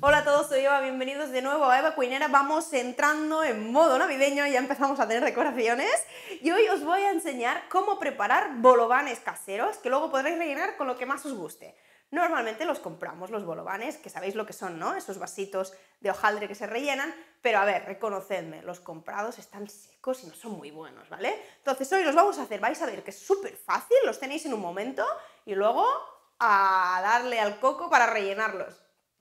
Hola a todos, soy Eva, bienvenidos de nuevo a Eva Cuinera. Vamos entrando en modo navideño, ya empezamos a tener decoraciones y hoy os voy a enseñar cómo preparar bolovanes caseros que luego podréis rellenar con lo que más os guste. Normalmente los compramos, los bolovanes, que sabéis lo que son, ¿no? Esos vasitos de hojaldre que se rellenan, pero a ver, reconocedme, los comprados están secos y no son muy buenos, ¿vale? Entonces hoy los vamos a hacer, vais a ver que es súper fácil, los tenéis en un momento y luego a darle al coco para rellenarlos.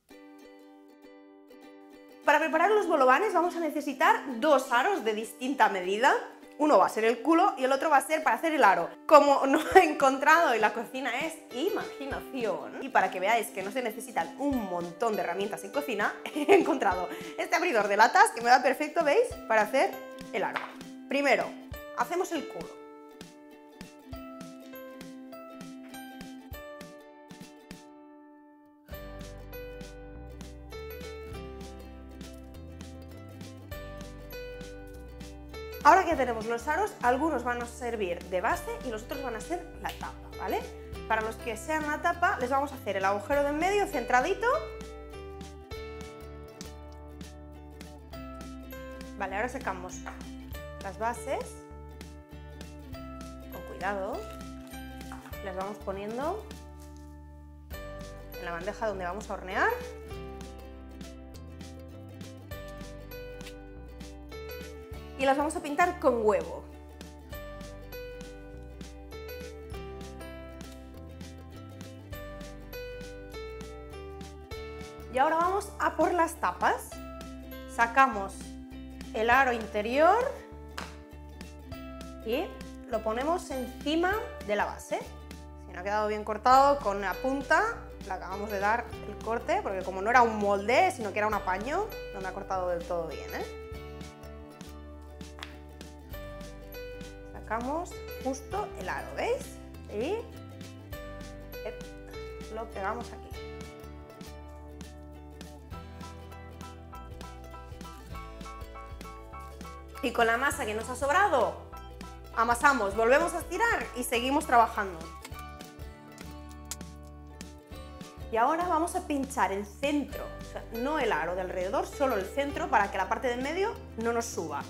Para preparar los bolovanes vamos a necesitar dos aros de distinta medida. Uno va a ser el culo y el otro va a ser para hacer el aro. Como no he encontrado y la cocina es imaginación, y para que veáis que no se necesitan un montón de herramientas en cocina, he encontrado este abridor de latas que me va perfecto, ¿veis? Para hacer el aro. Primero, hacemos el culo. Ahora que tenemos los aros, algunos van a servir de base y los otros van a ser la tapa, ¿vale? Para los que sean la tapa, les vamos a hacer el agujero de en medio centradito. Vale, ahora sacamos las bases, con cuidado, las vamos poniendo en la bandeja donde vamos a hornear. Y las vamos a pintar con huevo. Y ahora vamos a por las tapas. Sacamos el aro interior y lo ponemos encima de la base. Si no ha quedado bien cortado, con la punta le acabamos de dar el corte, porque como no era un molde, sino que era un apaño, no me ha cortado del todo bien, ¿eh? Sacamos justo el aro, ¿veis? Y lo pegamos aquí. Y con la masa que nos ha sobrado, amasamos, volvemos a estirar y seguimos trabajando. Y ahora vamos a pinchar el centro, o sea, no el aro de alrededor, solo el centro para que la parte del medio no nos suba.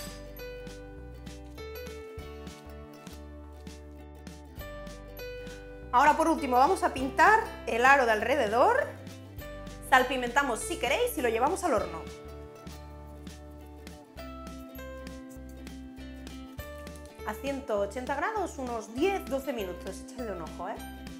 Ahora por último vamos a pintar el aro de alrededor, salpimentamos si queréis y lo llevamos al horno. A 180 grados, unos 10-12 minutos, echadle un ojo, ¿eh?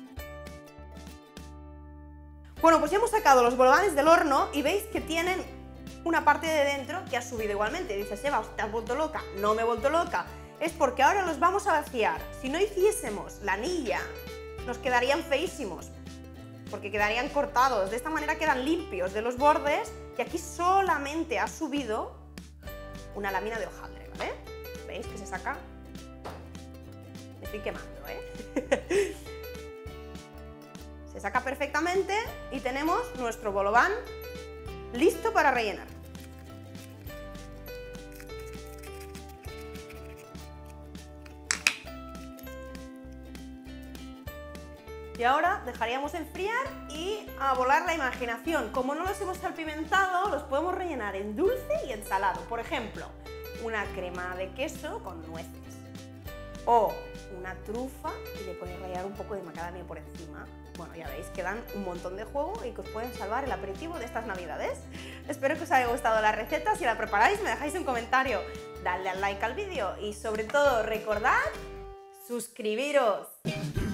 Bueno, pues ya hemos sacado los bolovanes del horno y veis que tienen una parte de dentro que ha subido igualmente. Dices, Eva, ¿te has vuelto loca? No me he vuelto loca, es porque ahora los vamos a vaciar. Si no hiciésemos la anilla, nos quedarían feísimos, porque quedarían cortados. De esta manera quedan limpios de los bordes y aquí solamente ha subido una lámina de hojaldre, ¿vale? ¿Veis que se saca? Me estoy quemando, ¿eh? Se saca perfectamente y tenemos nuestro bolován listo para rellenar. Y ahora dejaríamos enfriar y a volar la imaginación. Como no los hemos salpimentado, los podemos rellenar en dulce y en salado. Por ejemplo, una crema de queso con nueces. O una trufa y le podéis rallar un poco de macadamia por encima. Bueno, ya veis que dan un montón de juego y que os pueden salvar el aperitivo de estas navidades. Espero que os haya gustado la receta. Si la preparáis, me dejáis un comentario. Dadle al like al vídeo y sobre todo recordad suscribiros.